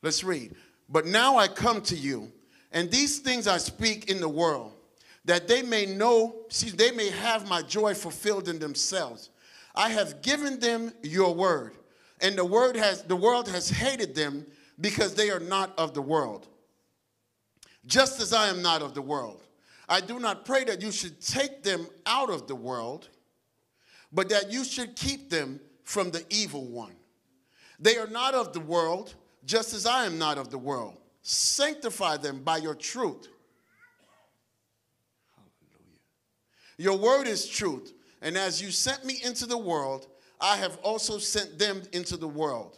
Let's read. But now I come to you, and these things I speak in the world, that they may know, they may have my joy fulfilled in themselves. I have given them your word, and the world has hated them because they are not of the world, just as I am not of the world. I do not pray that you should take them out of the world, but that you should keep them from the evil one. They are not of the world, just as I am not of the world. Sanctify them by your truth. Hallelujah. Your word is truth, and as you sent me into the world, I have also sent them into the world.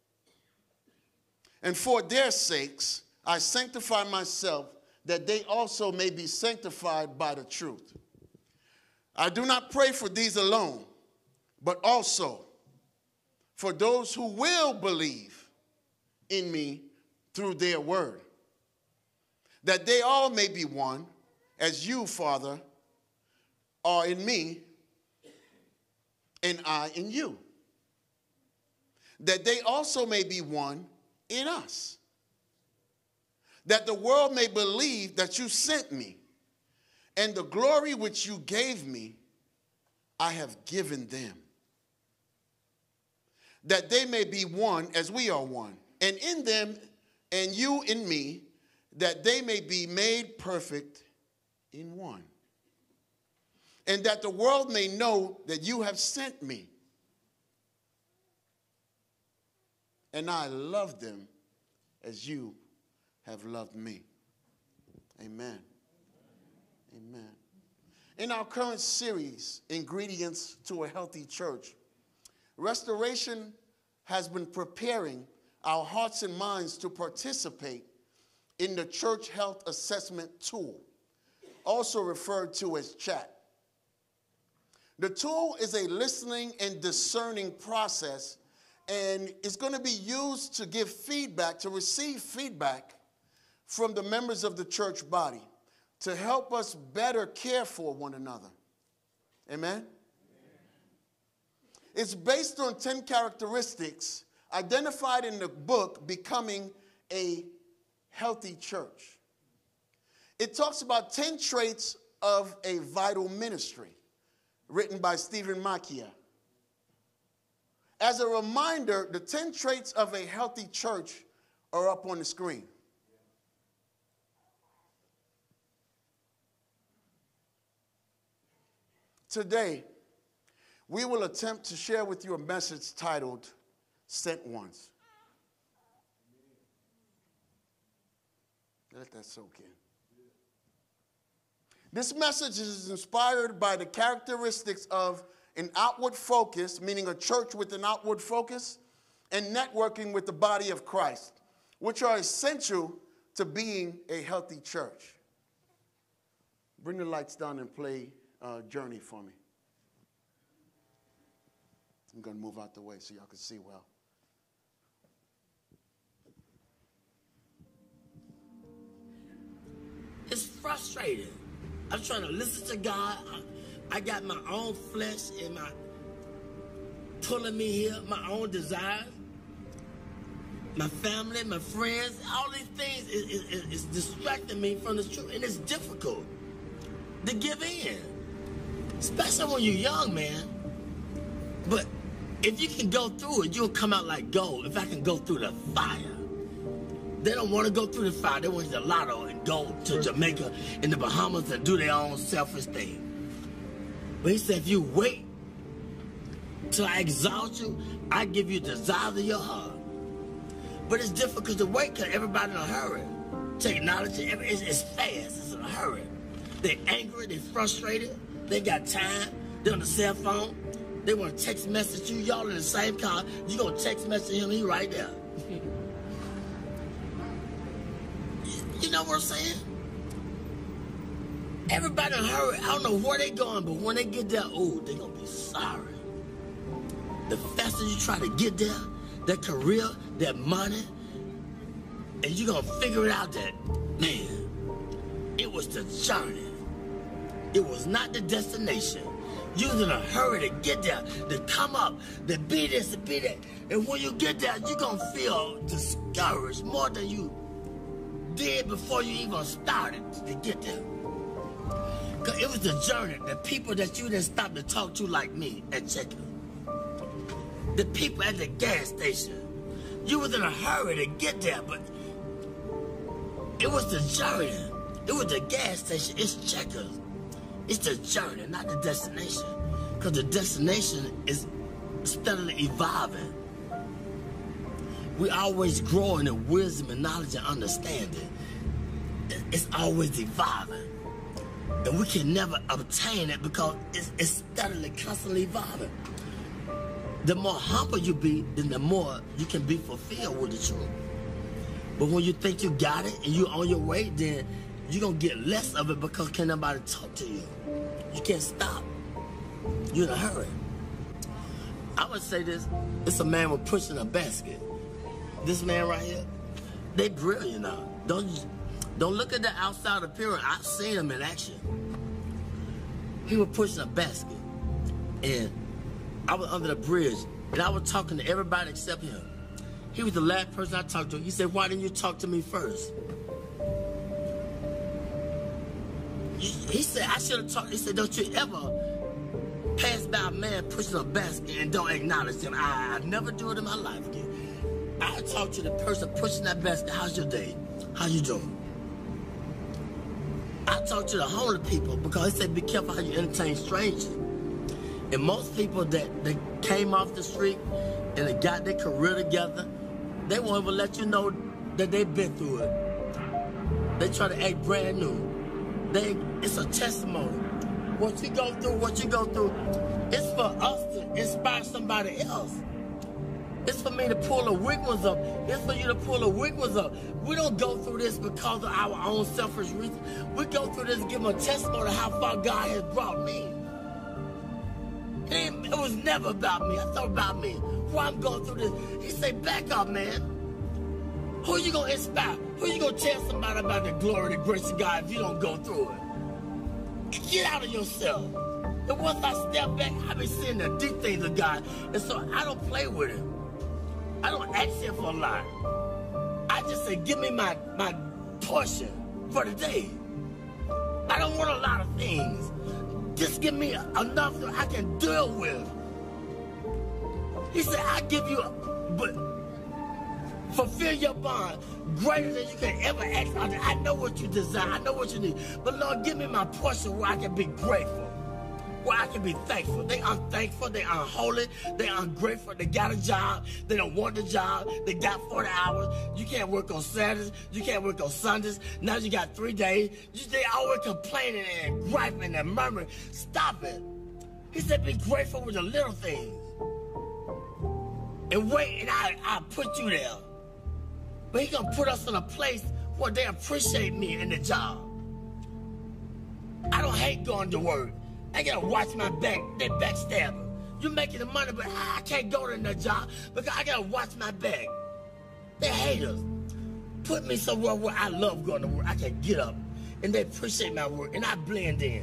And for their sakes, I sanctify myself, that they also may be sanctified by the truth. I do not pray for these alone, but also for those who will believe in me through their word, that they all may be one, as you, Father, are in me, and I in you, that they also may be one in us, that the world may believe that you sent me, and the glory which you gave me, I have given them, that they may be one as we are one, and in them and you in me, that they may be made perfect in one, and that the world may know that you have sent me, and I love them as you have loved me. Amen. Amen. In our current series, Ingredients to a Healthy Church, Restoration has been preparing our hearts and minds to participate in the Church Health Assessment Tool, also referred to as CHAT. The tool is a listening and discerning process, and it's going to be used to give feedback, to receive feedback from the members of the church body to help us better care for one another. Amen? It's based on 10 characteristics identified in the book, Becoming a Healthy Church. It talks about 10 traits of a vital ministry, written by Stephen Macchia. As a reminder, the 10 traits of a healthy church are up on the screen. Today, we will attempt to share with you a message titled, Sent Ones. Let that soak in. This message is inspired by the characteristics of an outward focus, meaning a church with an outward focus, and networking with the body of Christ, which are essential to being a healthy church. Bring the lights down and play Journey for me. I'm going to move out the way so y'all can see well. It's frustrating. I'm trying to listen to God. I got my own flesh and my pulling me here, my own desires, my family, my friends, all these things is distracting me from the truth, and it's difficult to give in, especially when you're young, man. But if you can go through it, you'll come out like gold. If I can go through the fire. They don't want to go through the fire. They want the lotto and go to Jamaica and the Bahamas and do their own selfish thing. But he said, if you wait till I exalt you, I give you the desires of your heart. But it's difficult to wait because everybody's in a hurry. Technology, it's fast, it's in a hurry. They're angry, they're frustrated, they got time, they're on the cell phone, they want to text message you, y'all in the same car, you gonna text message him, he right there. You know what I'm saying? Everybody in a hurry. I don't know where they going, but when they get there, oh, they gonna be sorry. The faster you try to get there, that career, that money, and you gonna figure it out that, man, it was the journey. It was not the destination. You was in a hurry to get there, to come up, to be this, to be that. And when you get there, you're going to feel discouraged more than you did before you even started to get there. Because it was the journey, the people that you didn't stop to talk to like me at Checkers. The people at the gas station. You was in a hurry to get there, but it was the journey. It was the gas station. It's Checkers. It's the journey, not the destination. Because the destination is steadily evolving. We always growing in wisdom and knowledge and understanding. It's always evolving. And we can never obtain it because it's steadily, constantly evolving. The more humble you be, then the more you can be fulfilled with the truth. But when you think you got it and you're on your way, then you're going to get less of it because can't nobody talk to you. You can't stop. You're in a hurry. I would say this. It's a man with pushing a basket. This man right here, they brilliant now. Don't look at the outside appearance. I've seen him in action. He was pushing a basket. And I was under the bridge. And I was talking to everybody except him. He was the last person I talked to. He said, why didn't you talk to me first? He said, I should have talked. He said, don't you ever pass by a man pushing a basket and don't acknowledge him. I never do it in my life again. I talk to the person pushing that basket. How's your day? How you doing? I talk to the homeless people because they say be careful how you entertain strangers. And most people that came off the street and they got their career together, they won't even let you know that they've been through it. They try to act brand new. It's a testimony. What you go through, it's for us to inspire somebody else. It's for me to pull the weak ones up. It's for you to pull the weak ones up. We don't go through this because of our own selfish reasons. We go through this to give them a testimony of how far God has brought me. It was never about me. I thought about me. Why I'm going through this. He said, back up, man. Who you going to inspire? Who you going to tell somebody about the glory and the grace of God if you don't go through it? Get out of yourself. And once I step back, I be seeing the deep things of God. And so I don't play with him. I don't ask him for a lot. I just say, give me my portion for the day. I don't want a lot of things. Just give me enough that I can deal with. He said, I give you, but fulfill your bond greater than you can ever ask. I know what you desire. I know what you need. But Lord, give me my portion where I can be grateful. Where I can be thankful. They unthankful, they unholy, they ungrateful, they got a job, they don't want the job, they got 40 hours, you can't work on Saturdays, you can't work on Sundays, now you got 3 days, they always complaining and griping and murmuring. Stop it. He said be grateful with the little things. And wait, and I put you there. But he gonna put us in a place where they appreciate me in the job. I don't hate going to work. I gotta watch my back. They backstabber. You making the money, but I can't go to that job because I gotta watch my back. They haters. Put me somewhere where I love going to work. I can get up and they appreciate my work and I blend in.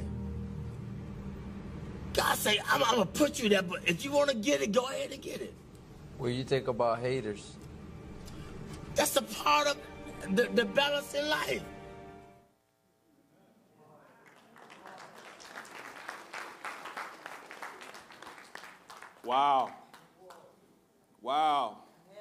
God say, I'm gonna put you there, but if you wanna get it, go ahead and get it. What do you think about haters? That's a part of the balance in life. Wow. Wow.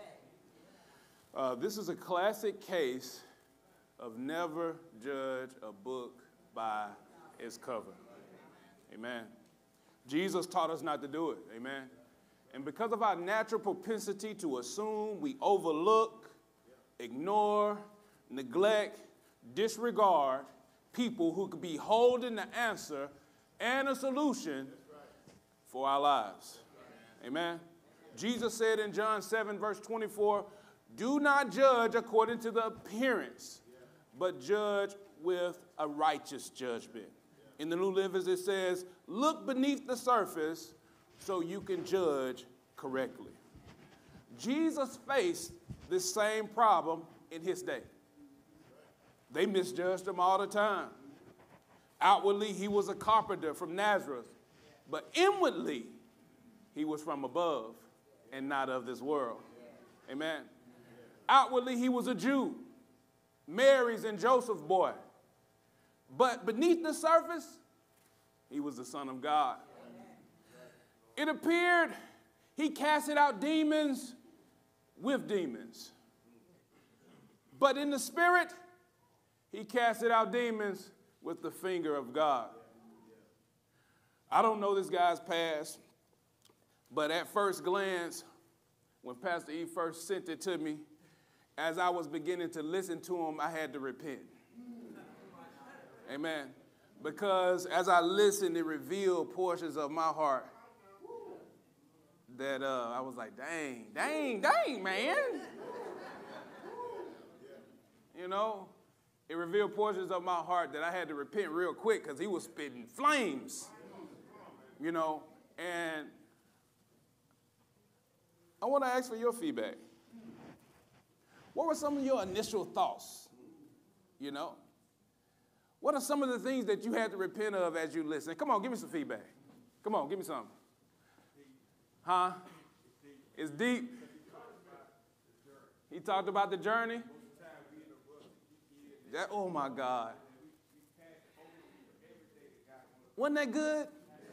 This is a classic case of never judge a book by its cover. Amen. Jesus taught us not to do it. Amen. And because of our natural propensity to assume, we overlook, ignore, neglect, disregard people who could be holding the answer and a solution for our lives. Amen. Jesus said in John 7, verse 24, do not judge according to the appearance, but judge with a righteous judgment. In the New Living, it says, look beneath the surface so you can judge correctly. Jesus faced this same problem in his day. They misjudged him all the time. Outwardly, he was a carpenter from Nazareth, But inwardly, he was from above and not of this world. Amen. Outwardly, he was a Jew, Mary's and Joseph's boy. But beneath the surface, he was the Son of God. It appeared he casted out demons with demons. But in the spirit, he casted out demons with the finger of God. I don't know this guy's past, but at first glance, when Pastor E first sent it to me, as I was beginning to listen to him, I had to repent. Amen. Because as I listened, it revealed portions of my heart that I was like, dang, man. You know, it revealed portions of my heart that I had to repent real quick because he was spitting flames. You know, and I want to ask for your feedback. What were some of your initial thoughts? You know? What are some of the things that you had to repent of as you listen? Come on, give me some feedback. Come on, give me some. Huh? It's deep. He talked about the journey. That, oh my God. Wasn't that good?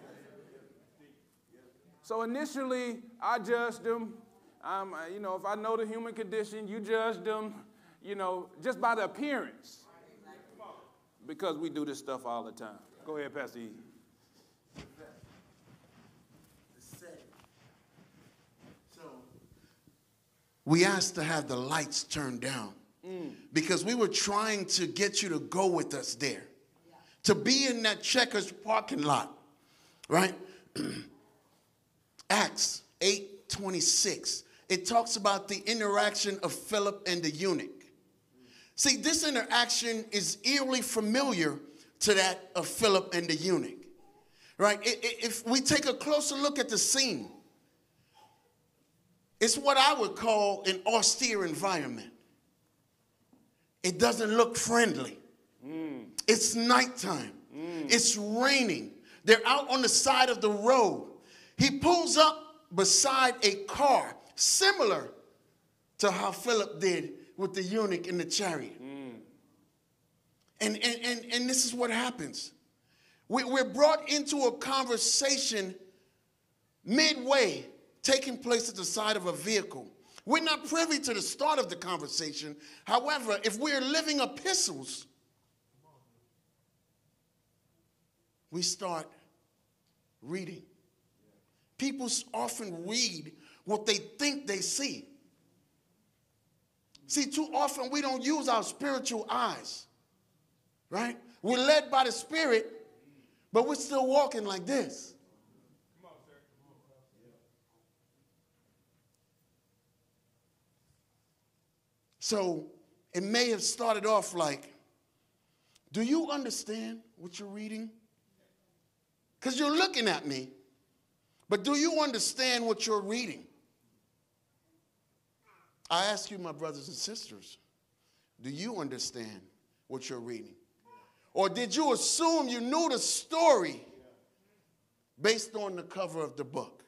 So initially, I judged them. You know, if I know the human condition, you judge them, you know, just by the appearance. Because we do this stuff all the time. Go ahead, Pastor E. So we asked to have the lights turned down because we were trying to get you to go with us there, to be in that Checkers parking lot, right? Acts 8:26. It talks about the interaction of Philip and the eunuch. See, this interaction is eerily familiar to that of Philip and the eunuch, right? If we take a closer look at the scene, it's what I would call an austere environment. It doesn't look friendly. It's nighttime. It's raining. They're out on the side of the road. He pulls up beside a car, similar to how Philip did with the eunuch in the chariot. And this is what happens. We're brought into a conversation midway, taking place at the side of a vehicle. We're not privy to the start of the conversation. However, if we're living epistles, we start reading. People often read what they think they see. See, too often we don't use our spiritual eyes, right? We're led by the Spirit, but we're still walking like this. Come on, sir. So it may have started off like, do you understand what you're reading? Because you're looking at me, but do you understand what you're reading? I ask you, my brothers and sisters, do you understand what you're reading? Or did you assume you knew the story based on the cover of the book?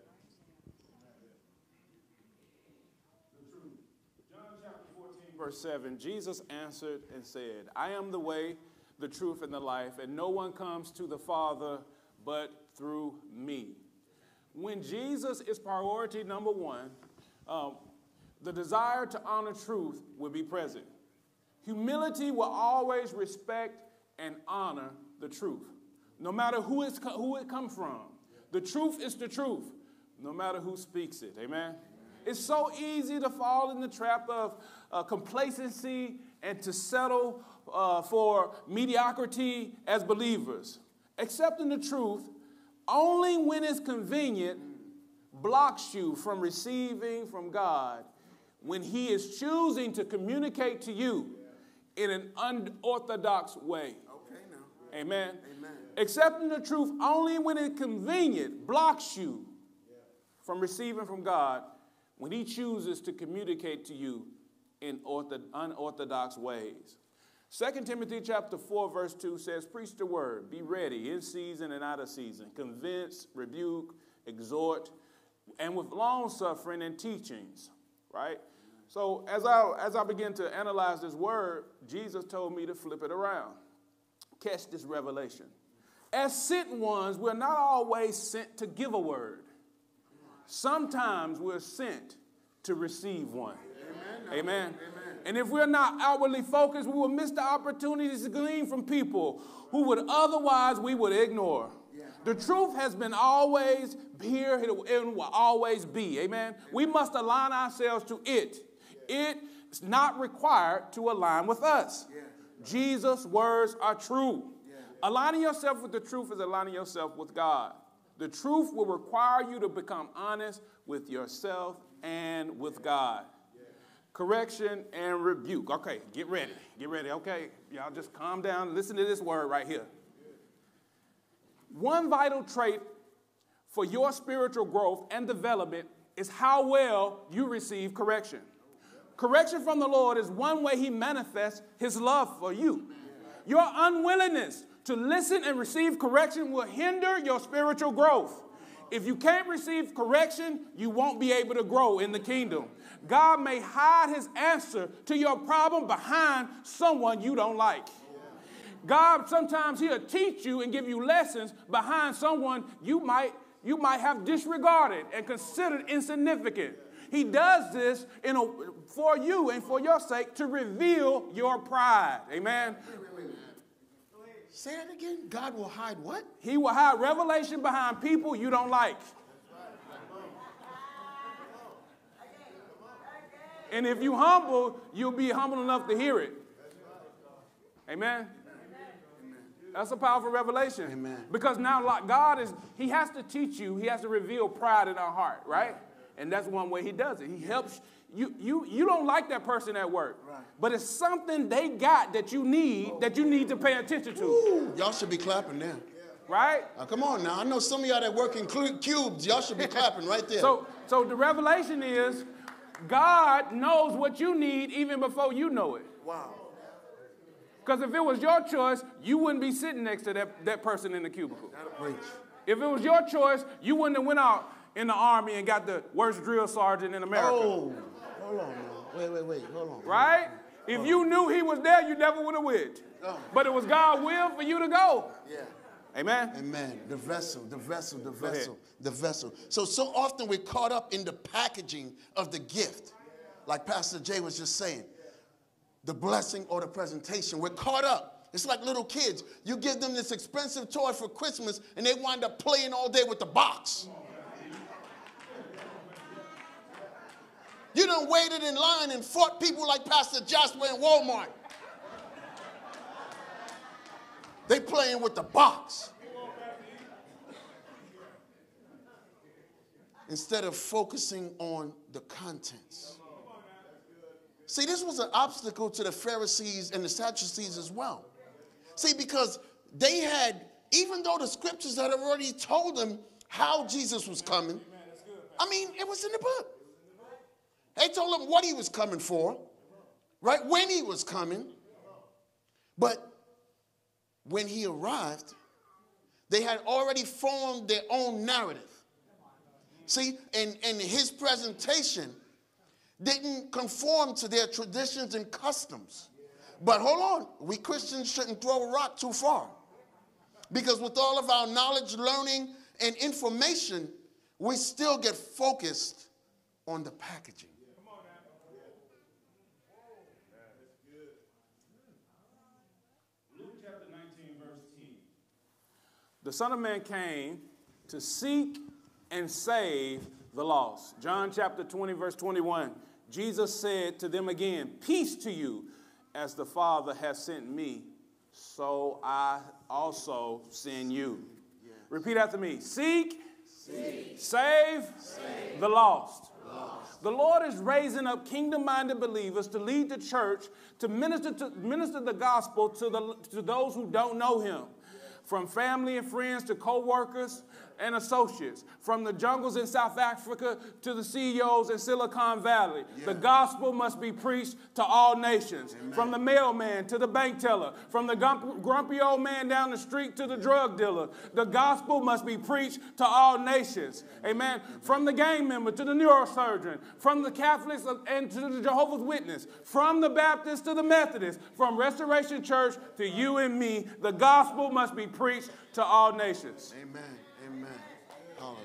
John chapter 14, verse 7, Jesus answered and said, I am the way, the truth, and the life, and no one comes to the Father but through me. When Jesus is priority number one, the desire to honor truth will be present. Humility will always respect and honor the truth, no matter who it comes from. The truth is the truth, no matter who speaks it. Amen? It's so easy to fall in the trap of complacency and to settle for mediocrity as believers. Accepting the truth only when it's convenient blocks you from receiving from God when he is choosing to communicate to you in an unorthodox way. Okay, now. Amen. Amen. Accepting the truth only when it's convenient blocks you from receiving from God when he chooses to communicate to you in unorthodox ways. 2 Timothy chapter 4, verse 2 says, preach the word, be ready in season and out of season, convince, rebuke, exhort, and with long suffering and teachings, right? So as I begin to analyze this word, Jesus told me to flip it around. Catch this revelation. As sent ones, we're not always sent to give a word. Sometimes we're sent to receive one. Amen. Amen. Amen. And if we're not outwardly focused, we will miss the opportunities to glean from people who would otherwise we would ignore. Yeah. The truth has been always here and will always be. Amen. We must align ourselves to it. It's not required to align with us. Yeah. Jesus' words are true. Yeah. Aligning yourself with the truth is aligning yourself with God. The truth will require you to become honest with yourself and with God. Correction and rebuke. Okay, get ready. Get ready, okay? Y'all just calm down. Listen to this word right here. One vital trait for your spiritual growth and development is how well you receive correction. Correction from the Lord is one way he manifests his love for you. Your unwillingness to listen and receive correction will hinder your spiritual growth. If you can't receive correction, you won't be able to grow in the kingdom. God may hide his answer to your problem behind someone you don't like. God, sometimes he'll teach you and give you lessons behind someone you might have disregarded and considered insignificant. He does this for you and for your sake to reveal your pride. Amen. Say that again. God will hide what? He will hide revelation behind people you don't like. And if you humble, you'll be humble enough to hear it. Amen. That's a powerful revelation. Amen. Because now he has to teach you, he has to reveal pride in our heart, right? And that's one way he does it. He helps you don't like that person at work. Right. But it's something they got that you need to pay attention to. Ooh, y'all should be clapping there. Right? Come on now. I know some of y'all that work in cubes, y'all should be clapping right there. So the revelation is God knows what you need even before you know it. Wow. Because if it was your choice, you wouldn't be sitting next to that person in the cubicle. If it was your choice, you wouldn't have went out in the Army and got the worst drill sergeant in America. Oh, hold on now. Wait, hold on. Right? If you knew he was there, you never would have went. Oh. But it was God's will for you to go. Yeah. Amen? Amen. The vessel. So often we're caught up in the packaging of the gift. Like Pastor Jay was just saying. The blessing or the presentation. We're caught up. It's like little kids. You give them this expensive toy for Christmas and they wind up playing all day with the box. You done waited in line and fought people like Pastor Jasper in Walmart. They playing with the box. Instead of focusing on the contents. See, this was an obstacle to the Pharisees and the Sadducees as well. See, because they had, even though the scriptures had already told them how Jesus was coming, I mean, it was in the book. They told them what he was coming for, right? When he was coming. But when he arrived, they had already formed their own narrative. See, and his presentation didn't conform to their traditions and customs. But hold on, we Christians shouldn't throw a rock too far. Because with all of our knowledge, learning, and information, we still get focused on the packaging. Luke chapter 19, verse 10. The Son of Man came to seek and save the lost. John chapter 20, verse 21. Jesus said to them again, peace to you, as the Father has sent me, so I also send you. Yes. Repeat after me. Seek, save the lost. The Lord is raising up kingdom-minded believers to lead the church, to minister the gospel to those who don't know him. From family and friends to co-workers and associates, from the jungles in South Africa to the CEOs in Silicon Valley. Yeah. The gospel must be preached to all nations, Amen. From the mailman to the bank teller, from the grumpy old man down the street to the drug dealer. The gospel must be preached to all nations. Amen. From the gang member to the neurosurgeon, from the Catholics and to the Jehovah's Witness, from the Baptist to the Methodist, from Restoration Church to you and me, the gospel must be preached to all nations. Amen. Amen. Hallelujah.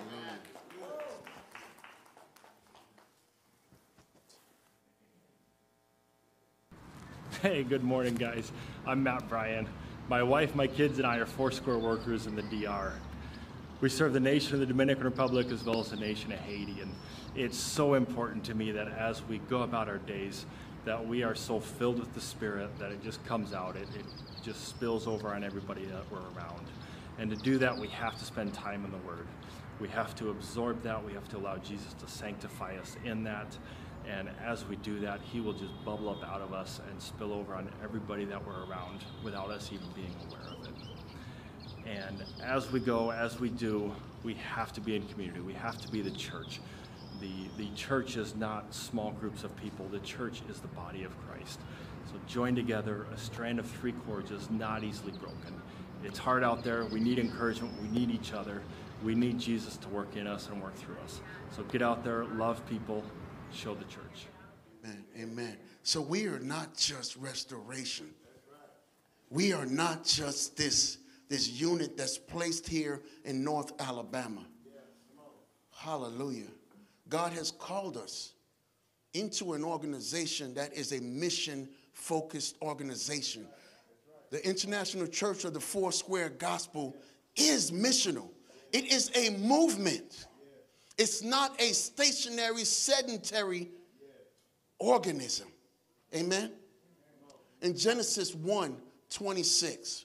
Hey, good morning, guys. I'm Matt Bryan. My wife, my kids, and I are Foursquare workers in the DR. We serve the nation of the Dominican Republic as well as the nation of Haiti, and it's so important to me that as we go about our days, that we are so filled with the Spirit that it just comes out. It just spills over on everybody that we're around. And to do that, we have to spend time in the Word. We have to absorb that. We have to allow Jesus to sanctify us in that. And as we do that, He will just bubble up out of us and spill over on everybody that we're around without us even being aware of it. And as we go, as we do, we have to be in community. We have to be the church. The church is not small groups of people. The church is the body of Christ. So join together. A strand of three cords is not easily broken. It's hard out there. We need encouragement. We need each other. We need Jesus to work in us and work through us. So get out there, love people, show the church. Amen. Amen. So we are not just Restoration. We are not just this unit that's placed here in North Alabama. Hallelujah. God has called us into an organization that is a mission-focused organization. The International Church of the Foursquare Gospel is missional. It is a movement. It's not a stationary, sedentary organism. Amen? In Genesis 1:26,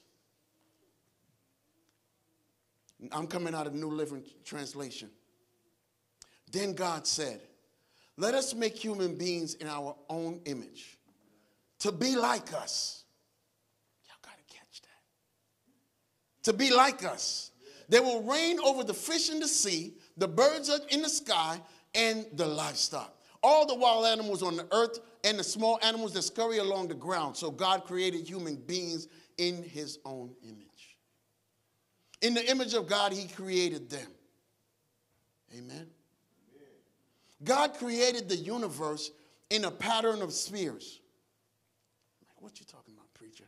I'm coming out of New Living Translation. Then God said, let us make human beings in our own image, to be like us. Y'all got to catch that. To be like us. They will reign over the fish in the sea, the birds in the sky, and the livestock. All the wild animals on the earth and the small animals that scurry along the ground. So God created human beings in His own image. In the image of God, He created them. Amen. God created the universe in a pattern of spheres. What you talking about, preacher?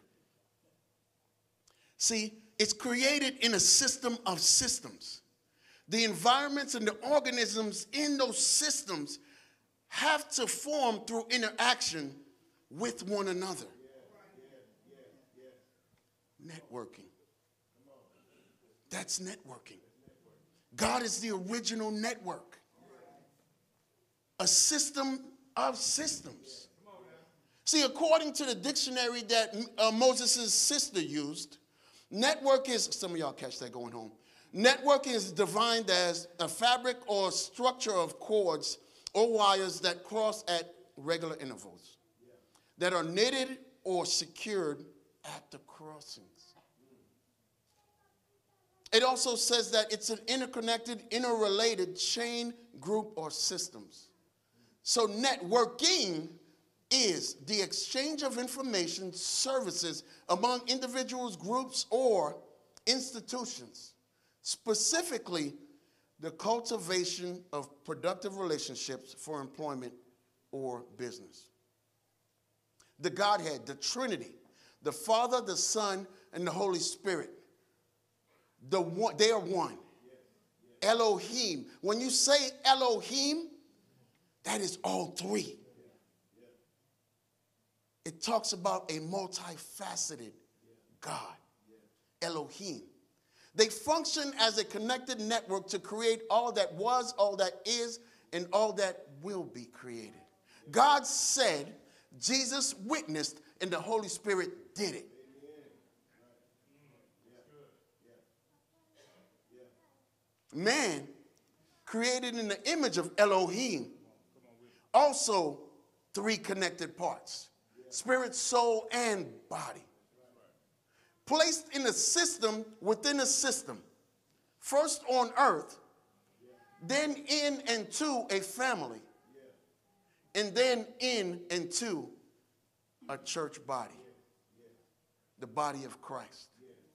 See, it's created in a system of systems. The environments and the organisms in those systems have to form through interaction with one another. Networking. That's networking. God is the original network. A system of systems. See, according to the dictionary that Moses' sister used, network is, some of y'all catch that going home. Network is defined as a fabric or structure of cords or wires that cross at regular intervals, that are knitted or secured at the crossings. It also says that it's an interconnected, interrelated chain, group, or systems. So networking is the exchange of information, services among individuals, groups, or institutions. Specifically, the cultivation of productive relationships for employment or business. The Godhead, the Trinity, the Father, the Son, and the Holy Spirit. They are one. Elohim. When you say Elohim, that is all three. It talks about a multifaceted God, Elohim. They function as a connected network to create all that was, all that is, and all that will be created. God said, Jesus witnessed, and the Holy Spirit did it. Man, created in the image of Elohim, also three connected parts: spirit, soul, and body. Placed in a system within a system, first on earth, then in and to a family, and then in and to a church body, the body of Christ.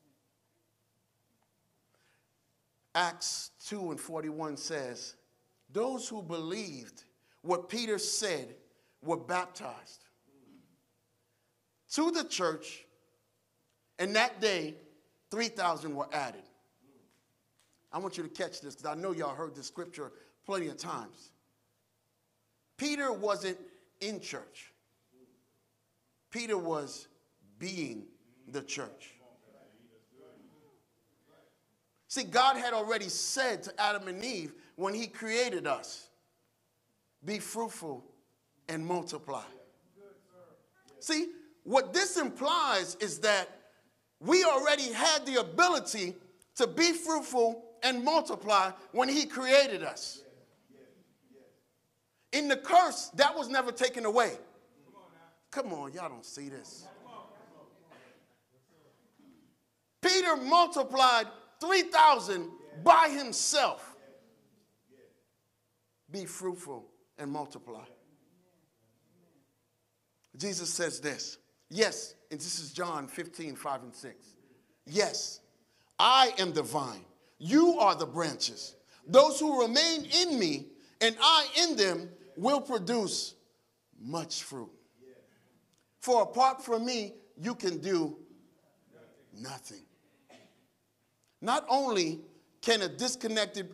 Acts 2:41 says, those who believed what Peter said were baptized to the church, and that day 3,000 were added. I want you to catch this because I know y'all heard this scripture plenty of times. Peter wasn't in church. Peter was being the church. See, God had already said to Adam and Eve when he created us, be fruitful and multiply. See, what this implies is that we already had the ability to be fruitful and multiply when he created us. In the curse, that was never taken away. Come on, y'all don't see this. Peter multiplied 3,000 by himself. Be fruitful and multiply. Jesus says this. Yes, and this is John 15:5-6. Yes, I am the vine. You are the branches. Those who remain in me and I in them will produce much fruit. For apart from me, you can do nothing. Not only can a disconnected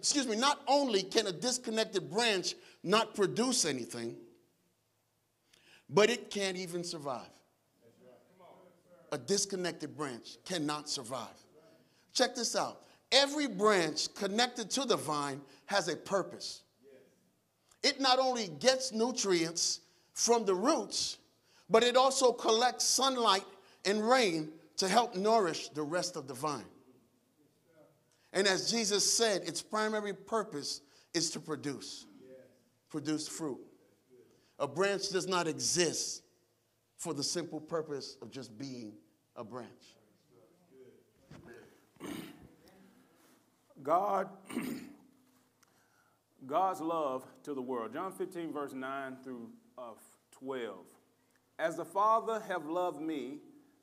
branch not produce anything, but it can't even survive. A disconnected branch cannot survive. Check this out. Every branch connected to the vine has a purpose. It not only gets nutrients from the roots, but it also collects sunlight and rain to help nourish the rest of the vine. And as Jesus said, its primary purpose is to produce fruit. A branch does not exist for the simple purpose of just being a branch. God's love to the world. John 15, verse 9 through 12. As the Father have loved me,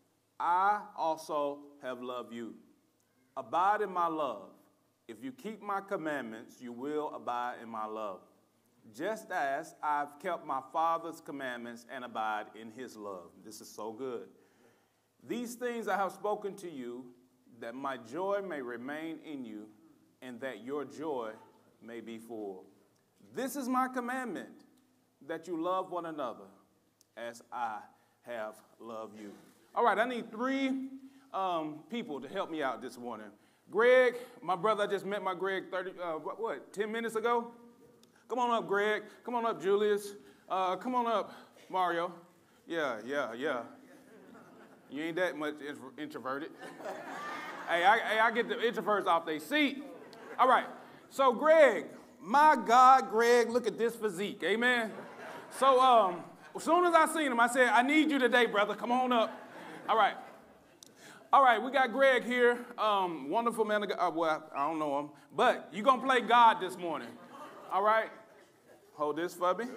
I also have loved you. Abide in my love. If you keep my commandments, you will abide in my love. Just as I've kept my Father's commandments and abide in his love. This is so good. These things I have spoken to you, that my joy may remain in you, and that your joy may be full. This is my commandment, that you love one another as I have loved you. All right, I need three people to help me out this morning. Greg, my brother, I just met my Greg 10 minutes ago? Come on up, Greg. Come on up, Julius. Come on up, Mario. Yeah. You ain't that much introverted. Hey, I get the introverts off their seat. All right. So, Greg, my God, Greg, look at this physique. Amen. So, as soon as I seen him, I said, I need you today, brother. Come on up. All right. All right, we got Greg here. Wonderful man of God. Well, I don't know him. But you're going to play God this morning. All right? Hold this for me.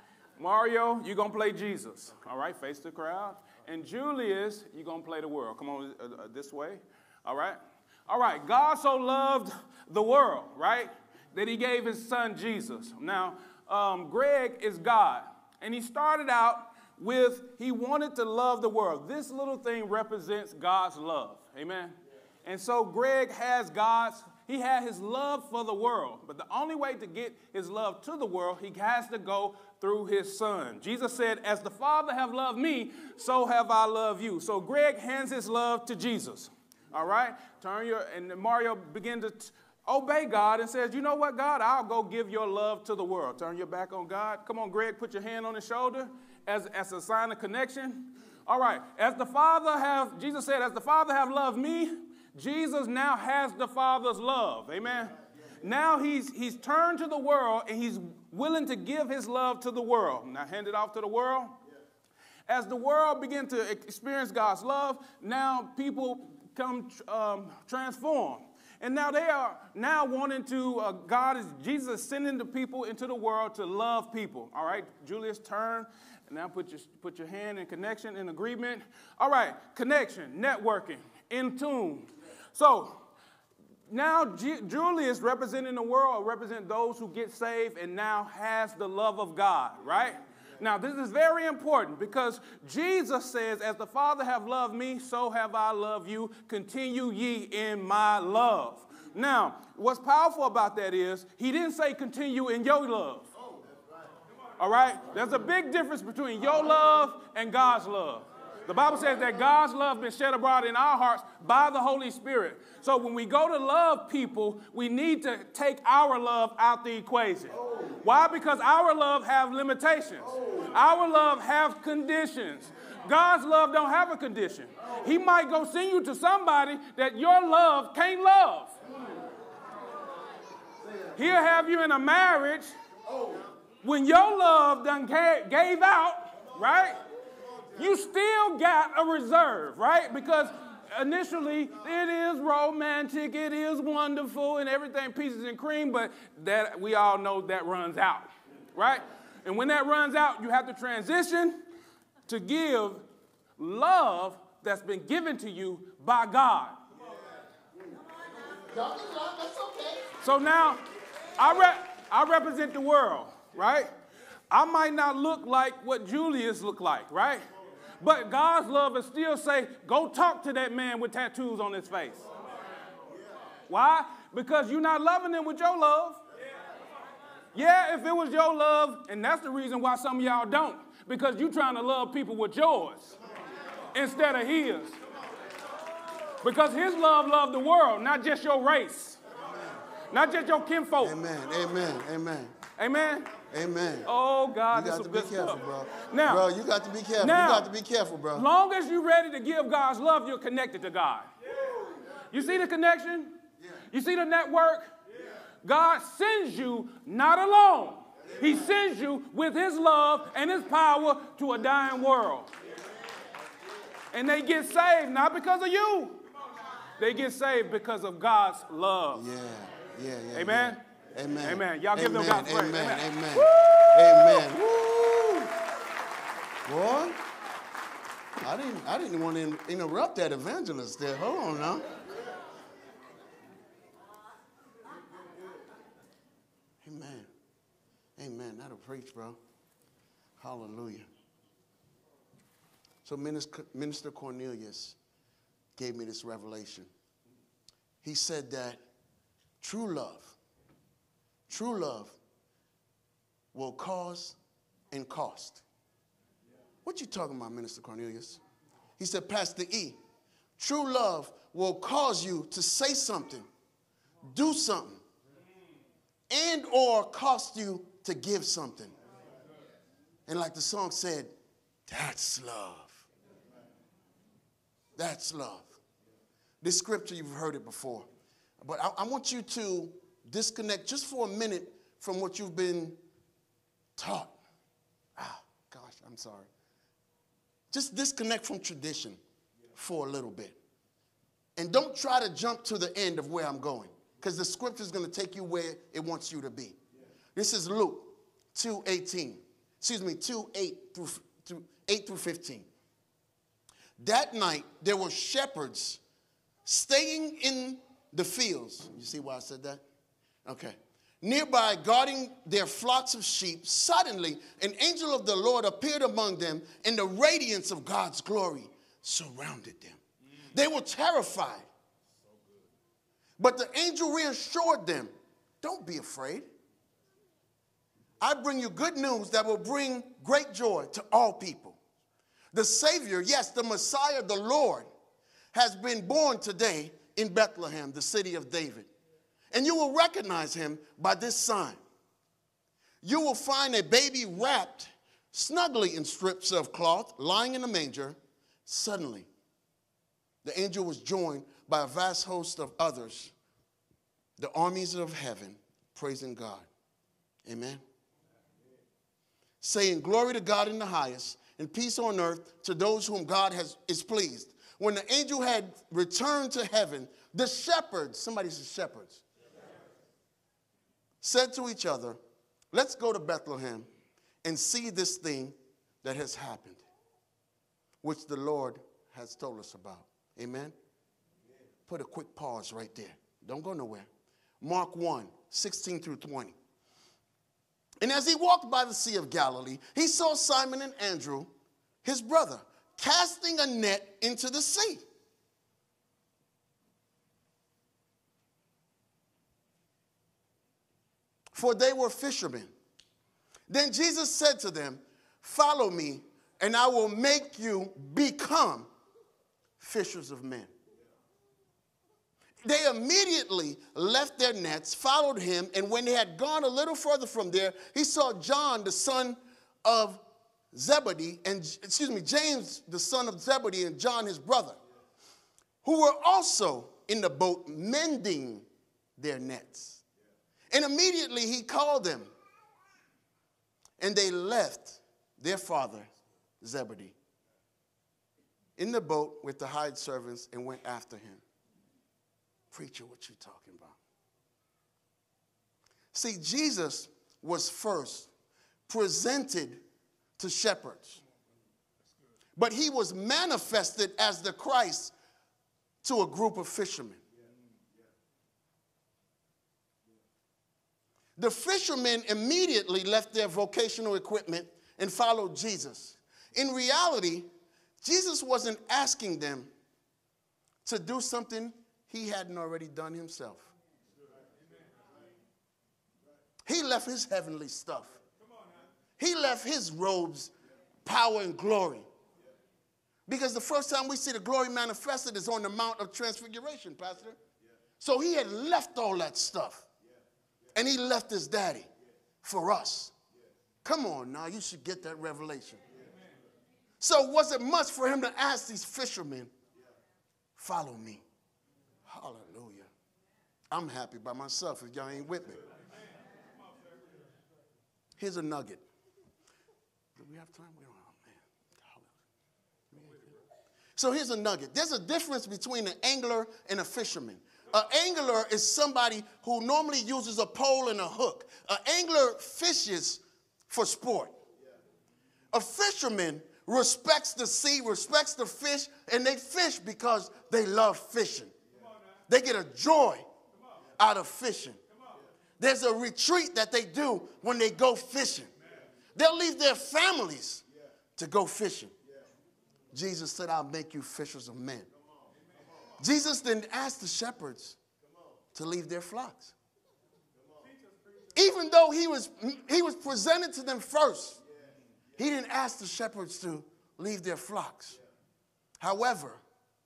Mario, you're going to play Jesus. All right? Face the crowd. And Julius, you're going to play the world. Come on this way. All right? All right. God so loved the world, right, that he gave his son Jesus. Now, Greg is God. And he started out with, he wanted to love the world. This little thing represents God's love. Amen? And so Greg he had his love for the world. But the only way to get his love to the world, he has to go through his son. Jesus said, as the Father have loved me, so have I loved you. So Greg hands his love to Jesus. All right? And Mario began to obey God and says, you know what, God, I'll go give your love to the world. Turn your back on God. Come on, Greg, put your hand on his shoulder as a sign of connection. All right. Jesus said, as the Father have loved me, Jesus now has the Father's love. Amen. Now he's turned to the world and he's willing to give his love to the world. Now hand it off to the world. As the world begin to experience God's love, now people come transformed. And now they are now wanting to, Jesus is sending the people into the world to love people. All right, Julius, turn. And now put your hand in connection, in agreement. All right, connection, networking, in tune. So now Julius, representing the world, represent those who get saved and now has the love of God, right? Now, this is very important because Jesus says, as the Father have loved me, so have I loved you. Continue ye in my love. Now, what's powerful about that is he didn't say continue in your love. All right? There's a big difference between your love and God's love. The Bible says that God's love has been shed abroad in our hearts by the Holy Spirit. So when we go to love people, we need to take our love out the equation. Why? Because our love have limitations. Our love have conditions. God's love don't have a condition. He might go send you to somebody that your love can't love. He'll have you in a marriage when your love done gave out, right? You still got a reserve, right? Because initially it is romantic, it is wonderful, and everything peaches and cream, but that we all know that runs out, right? And when that runs out, you have to transition to give love that's been given to you by God. So now, I represent the world, right? I might not look like what Julius looked like, right? But God's love will still say, go talk to that man with tattoos on his face. Why? Because you're not loving him with your love. Yeah, if it was your love, and that's the reason why some of y'all don't, because you're trying to love people with yours instead of his. Because his love loved the world, not just your race, not just your kinfolk. Amen, amen, amen. Amen? Amen. Oh, God, this is good good stuff. Bro. Now, bro, you got to be careful. Now, you got to be careful, bro. As long as you're ready to give God's love, you're connected to God. You see the connection? You see the network? God sends you not alone. He sends you with his love and his power to a dying world. And they get saved not because of you. They get saved because of God's love. Yeah. Amen? Yeah. Amen. Amen. Y'all give them God's praise. Amen. Amen. Woo! Amen. Woo! Boy, I didn't want to interrupt that evangelist there. Hold on now. Amen. Amen. That'll preach, bro. Hallelujah. So Minister Cornelius gave me this revelation. He said that true love will cause and cost. What you talking about, Minister Cornelius? He said, Pastor E, true love will cause you to say something, do something, and or cost you to give something. And like the song said, that's love. That's love. This scripture, you've heard it before. But I want you to disconnect just for a minute from what you've been taught. Gosh, I'm sorry. Just disconnect from tradition for a little bit. And don't try to jump to the end of where I'm going, because the scripture is going to take you where it wants you to be. This is Luke 2:8 through 15. That night, there were shepherds staying in the fields. You see why I said that? Okay. Nearby, guarding their flocks of sheep, suddenly an angel of the Lord appeared among them, and the radiance of God's glory surrounded them. They were terrified. But the angel reassured them, don't be afraid. I bring you good news that will bring great joy to all people. The Savior, yes, the Messiah, the Lord, has been born today in Bethlehem, the city of David. And you will recognize him by this sign. You will find a baby wrapped snugly in strips of cloth, lying in a manger. Suddenly, the angel was joined by a vast host of others, the armies of heaven, praising God. Amen. Saying, glory to God in the highest, and peace on earth to those whom God is pleased. when the angel had returned to heaven, the shepherds, somebody said shepherds, said to each other, let's go to Bethlehem and see this thing that has happened, which the Lord has told us about. Amen? Put a quick pause right there. Don't go nowhere. Mark 1, 16 through 20. And as he walked by the Sea of Galilee, he saw Simon and Andrew, his brother, casting a net into the sea. For they were fishermen. Then Jesus said to them, follow me, and I will make you become fishers of men. They immediately left their nets, followed him, and when they had gone a little further from there, he saw John, the son of Zebedee, James, the son of Zebedee, and John, his brother, who were also in the boat mending their nets. And immediately he called them, and they left their father, Zebedee, in the boat with the hired servants and went after him. Preacher, what you talking about? See, Jesus was first presented to shepherds, but he was manifested as the Christ to a group of fishermen. The fishermen immediately left their vocational equipment and followed Jesus. In reality, Jesus wasn't asking them to do something he hadn't already done himself. He left his heavenly stuff. He left his robes, power and glory. Because the first time we see the glory manifested is on the Mount of Transfiguration, Pastor. So he had left all that stuff. And he left his daddy for us. Come on now, you should get that revelation. So was it much for him to ask these fishermen, follow me? Hallelujah. I'm happy by myself if y'all ain't with me. Here's a nugget. Do we have time? We don't have, man. So here's a nugget. There's a difference between an angler and a fisherman. An angler is somebody who normally uses a pole and a hook. An angler fishes for sport. A fisherman respects the sea, respects the fish, and they fish because they love fishing. They get a joy out of fishing. There's a retreat that they do when they go fishing. They'll leave their families to go fishing. Jesus said, I'll make you fishers of men. Jesus didn't ask the shepherds to leave their flocks. Even though he was presented to them first, he didn't ask the shepherds to leave their flocks. However,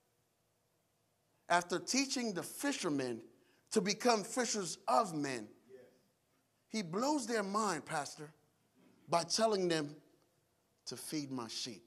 after teaching the fishermen to become fishers of men, he blows their mind, Pastor, by telling them to feed my sheep.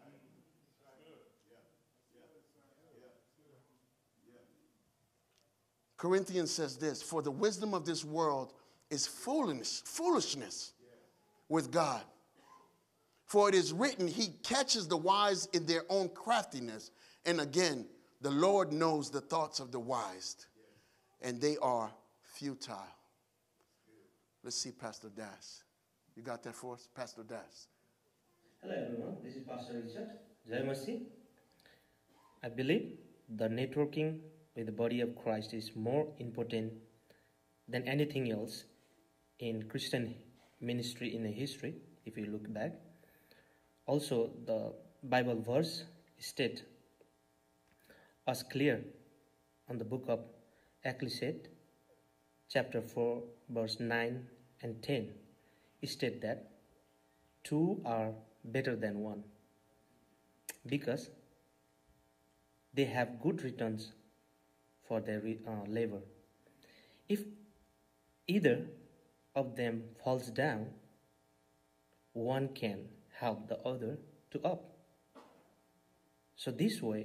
Corinthians says this, for the wisdom of this world is foolishness with God. For it is written, he catches the wise in their own craftiness. And again, the Lord knows the thoughts of the wise, and they are futile. Let's see Pastor Das. You got that for us, Pastor Das? Hello everyone, this is Pastor Richard. Jai Mercy. I believe the networking with the body of Christ is more important than anything else in Christian ministry in the history, if you look back. Also, the Bible verse state as clear on the book of Ecclesiastes, chapter 4, verse 9 and 10. It state that two are better than one because they have good returns for their labor. If either of them falls down, one can help the other to up. So this way,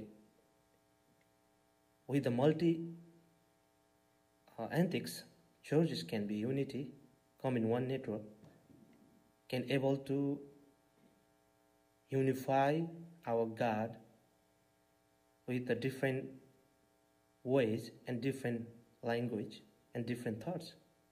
with the multi-antics, churches can be unity, come in one network, can able to unify our God with the different ways and different language and different thoughts.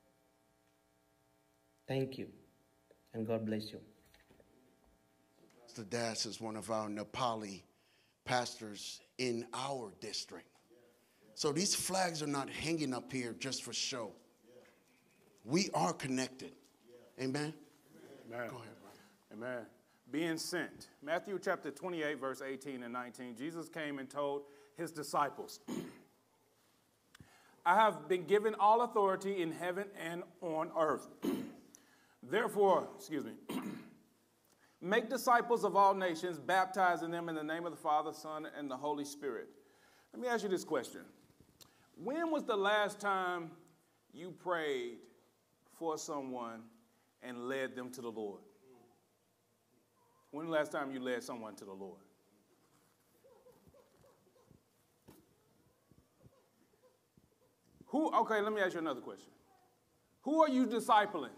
Thank you, and God bless you. Mr. Das is one of our Nepali pastors in our district. So these flags are not hanging up here just for show. We are connected. Amen? Amen. Go ahead, brother. Amen. Being sent. Matthew chapter 28, verse 18 and 19. Jesus came and told his disciples, I have been given all authority in heaven and on earth. Therefore, make disciples of all nations, baptizing them in the name of the Father, Son, and the Holy Spirit. Let me ask you this question. When was the last time you prayed for someone and led them to the Lord? When the last time you led someone to the Lord? Okay, let me ask you another question. Who are you discipling?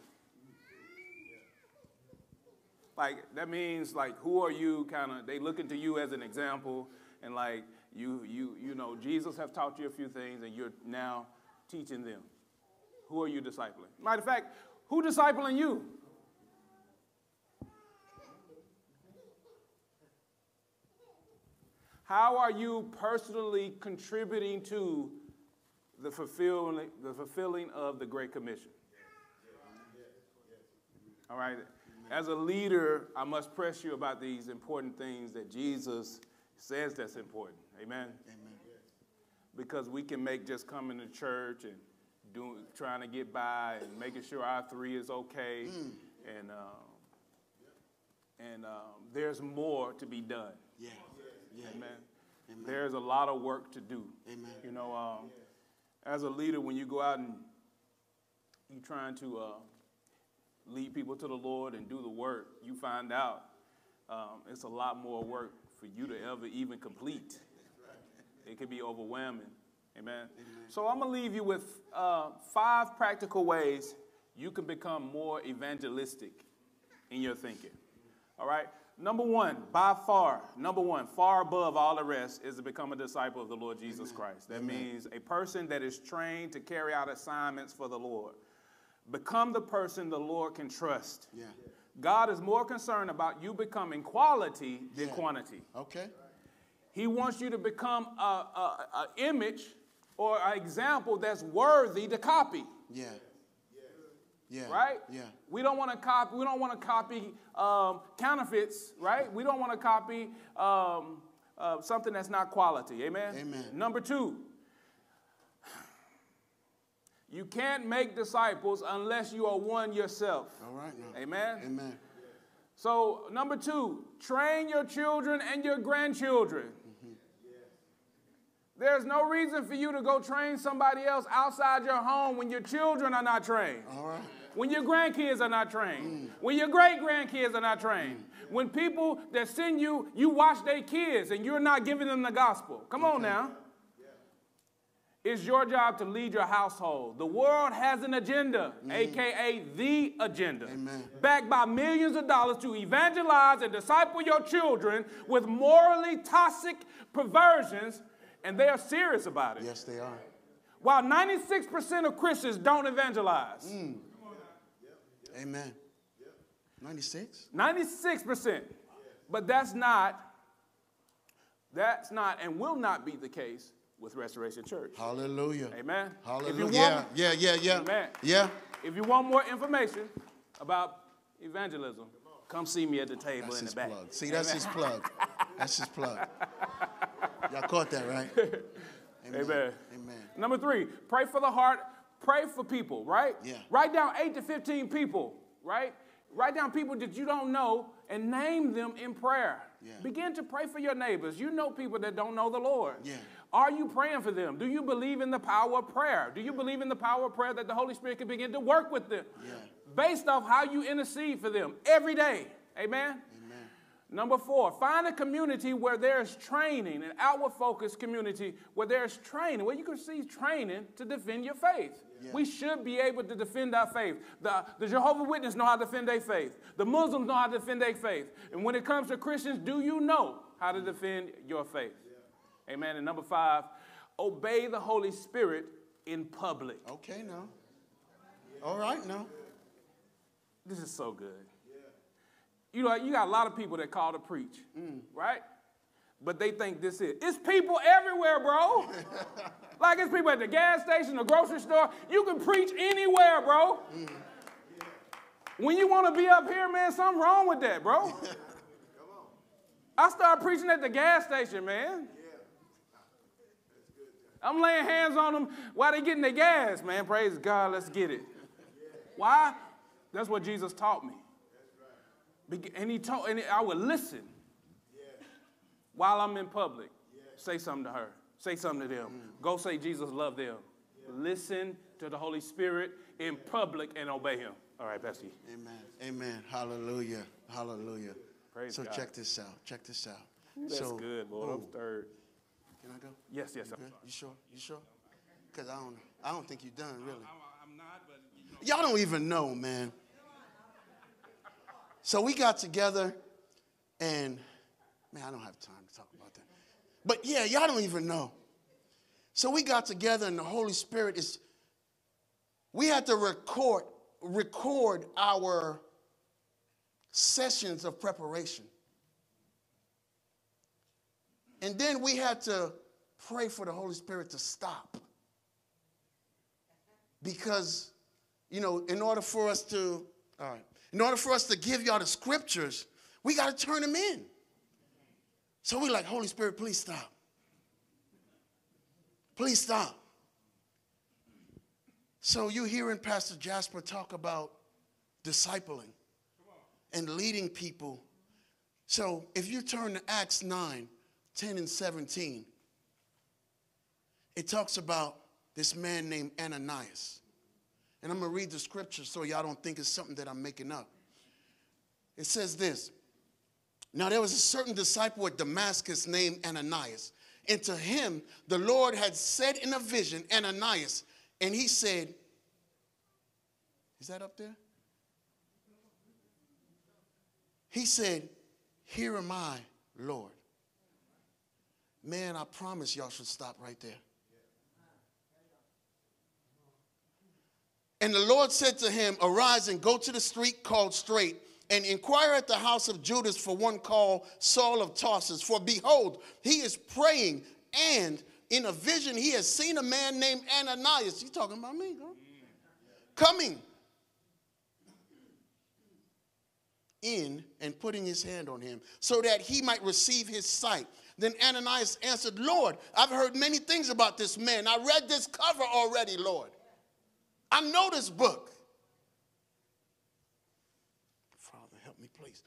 Like, that means, like, who are you they looking to you as an example, and like, you know, Jesus have taught you a few things, and you're now teaching them. Who are you discipling? Matter of fact, who discipling you? How are you personally contributing to the fulfilling of the Great Commission? All right. As a leader, I must press you about these important things that Jesus says that's important. Amen? Amen. Because we can make just coming to church and trying to get by and making sure our 3 is okay. And there's more to be done. Yeah. Yeah. Amen. Amen. There's a lot of work to do. Amen. You know, as a leader, when you go out and you're trying to lead people to the Lord and do the work, you find out it's a lot more work for you to ever even complete. It can be overwhelming. Amen. So I'm going to leave you with 5 practical ways you can become more evangelistic in your thinking. All right? Number one, far above all the rest, is to become a disciple of the Lord Jesus Christ. That means a person that is trained to carry out assignments for the Lord. Become the person the Lord can trust. Yeah. God is more concerned about you becoming quality than quantity. Okay. He wants you to become an image or an example that's worthy to copy. Yeah. Yeah. Right? Yeah. We don't want to copy. We don't want to copy counterfeits. Right? We don't want to copy something that's not quality. Amen. Amen. Number 2, you can't make disciples unless you are one yourself. All right now. Amen. Amen. So number 2, train your children and your grandchildren. There's no reason for you to go train somebody else outside your home when your children are not trained. All right. When your grandkids are not trained. When your great-grandkids are not trained. When people that send you, you watch their kids and you're not giving them the gospel. Come on now. It's your job to lead your household. The world has an agenda, a.k.a. the agenda, backed by millions of dollars to evangelize and disciple your children with morally toxic perversions, and they are serious about it. Yes, they are. While 96% of Christians don't evangelize. Amen. 96? 96%. But that's not and will not be the case with Restoration Church. Hallelujah. Amen. Hallelujah. If you want, yeah. Amen. Yeah. If you want more information about evangelism, come see me at the table That's in his the back. plug. See, that's his plug. That's his plug. Y'all caught that, right? Amen. Amen. Amen. Number 3, pray for the heart. Pray for people, right? Yeah. Write down 8 to 15 people, right? Write down people that you don't know and name them in prayer. Yeah. Begin to pray for your neighbors. You know people that don't know the Lord. Yeah. Are you praying for them? Do you believe in the power of prayer? Do you believe in the power of prayer that the Holy Spirit can begin to work with them? Yeah. Based off how you intercede for them every day. Amen? Amen. Number 4, find a community where there's training, an outward-focused community where there's training, where you can see training to defend your faith. Yeah. We should be able to defend our faith. The Jehovah's Witnesses know how to defend their faith. The Muslims know how to defend their faith. And when it comes to Christians, do you know how to defend your faith? Amen. And number 5, obey the Holy Spirit in public. Okay, now. All right, now. This is so good. You know, you got a lot of people that call to preach, right? But they think this is. It's people everywhere, bro. Like it's people at the gas station, the grocery store. You can preach anywhere, bro. When you want to be up here, man, something wrong with that, bro. I started preaching at the gas station, man. I'm laying hands on them while they getting their gas, man. Praise God, let's get it. Why? That's what Jesus taught me. And he taught, and I would listen while I'm in public. Say something to her. Say something to them. Go say Jesus loved them. Listen to the Holy Spirit in public and obey him. All right, Pastor. Amen. Amen. Hallelujah. Hallelujah. Praise so God. check this out. Check this out. That's good, Lord. I'm stirred. Can I go? Yes. You sure? You sure? Because I don't think you're done, really. I'm not, but Y'all don't even know, man. So we got together, and, man, I don't have time to talk about that. But, yeah, y'all don't even know. So we got together, and the Holy Spirit is, we had to record our sessions of preparation. And then we had to pray for the Holy Spirit to stop. Because, you know, in order for us to give y'all the scriptures, we got to turn them in. So we're like, Holy Spirit, please stop. Please stop. So you hearing Pastor Jasper talk about discipling and leading people. So if you turn to Acts 9, 10 and 17, it talks about this man named Ananias. And I'm going to read the scripture so y'all don't think it's something that I'm making up. It says this. Now there was a certain disciple at Damascus named Ananias. And to him the Lord had said in a vision, Ananias. And he said, is that up there? He said, here am I, Lord. Man, I promise y'all should stop right there. And the Lord said to him, arise and go to the street called Straight, and inquire at the house of Judas for one called Saul of Tarsus. For behold, he is praying, and in a vision he has seen a man named Ananias. You talking about me, girl? Coming in and putting his hand on him, so that he might receive his sight. Then Ananias answered, Lord, I've heard many things about this man. I read this cover already, Lord. I know this book. Father, help me, please.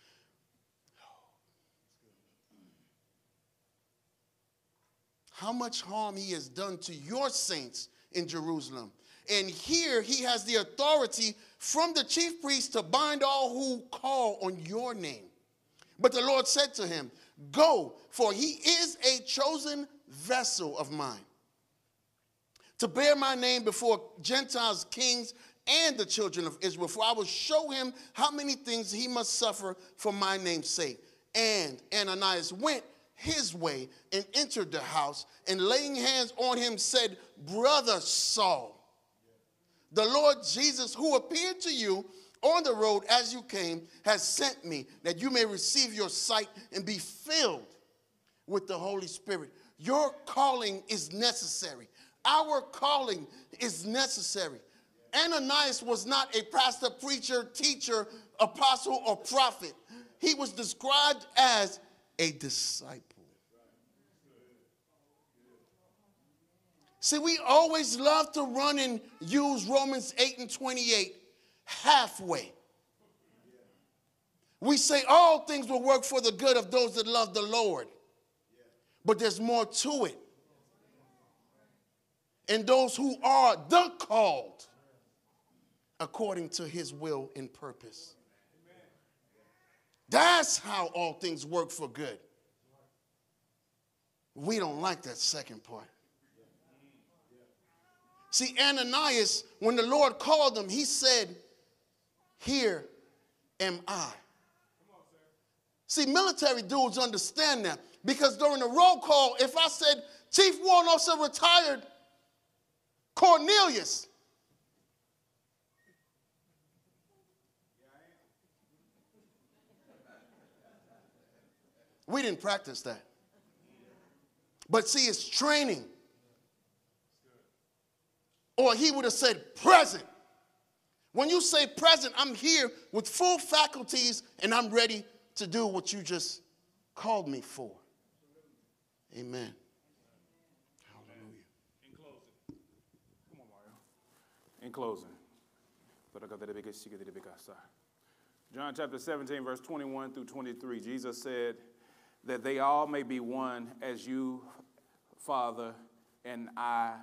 How much harm he has done to your saints in Jerusalem. And here he has the authority from the chief priest to bind all who call on your name. But the Lord said to him, go, for he is a chosen vessel of mine, to bear my name before Gentiles, kings, and the children of Israel. For I will show him how many things he must suffer for my name's sake. And Ananias went his way and entered the house, and laying hands on him said, Brother Saul, the Lord Jesus, who appeared to you on the road as you came, has sent me, that you may receive your sight and be filled with the Holy Spirit. Your calling is necessary. Our calling is necessary. Ananias was not a pastor, preacher, teacher, apostle, or prophet. He was described as a disciple. See, we always love to run and use Romans 8 and 28 halfway. We say all things will work for the good of those that love the Lord. But there's more to it. And those who are the called according to his will and purpose. That's how all things work for good. We don't like that second part. See, Ananias, when the Lord called him, he said, here am I. See, military dudes understand that. Because during the roll call, if I said Chief Warrant Officer retired Cornelius, we didn't practice that. But see, it's training. Or he would have said present. When you say present, I'm here with full faculties and I'm ready to do what you just called me for. Amen. Hallelujah. In closing. Come on, Mario. In closing. John chapter 17, verse 21 through 23. Jesus said that they all may be one as you, Father, and I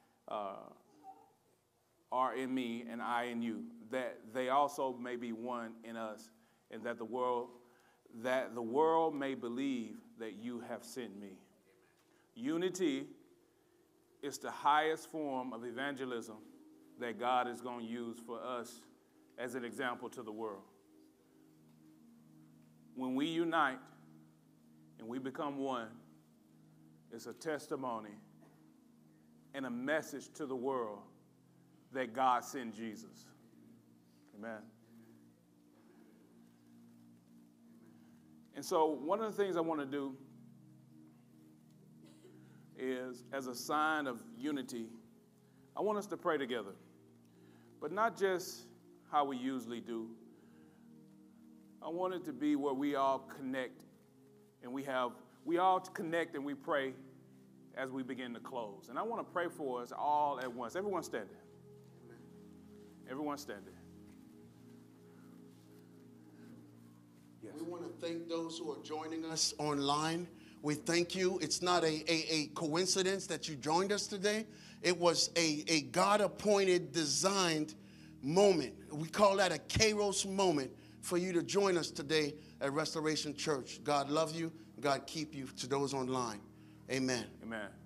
are in me and I in you, that they also may be one in us, and that the world may believe that you have sent me. Unity is the highest form of evangelism that God is going to use for us as an example to the world. When we unite and we become one, it's a testimony and a message to the world that God sent Jesus. Amen. And so one of the things I want to do is, as a sign of unity, I want us to pray together. But not just how we usually do. I want it to be where we all connect and we all connect and we pray as we begin to close. And I want to pray for us all at once. Everyone standing. Everyone standing. Yes. We want to thank those who are joining us online. We thank you. It's not a coincidence that you joined us today. It was a God-appointed, designed moment. We call that a Kairos moment for you to join us today at Restoration Church. God love you. God keep you. To those online. Amen. Amen.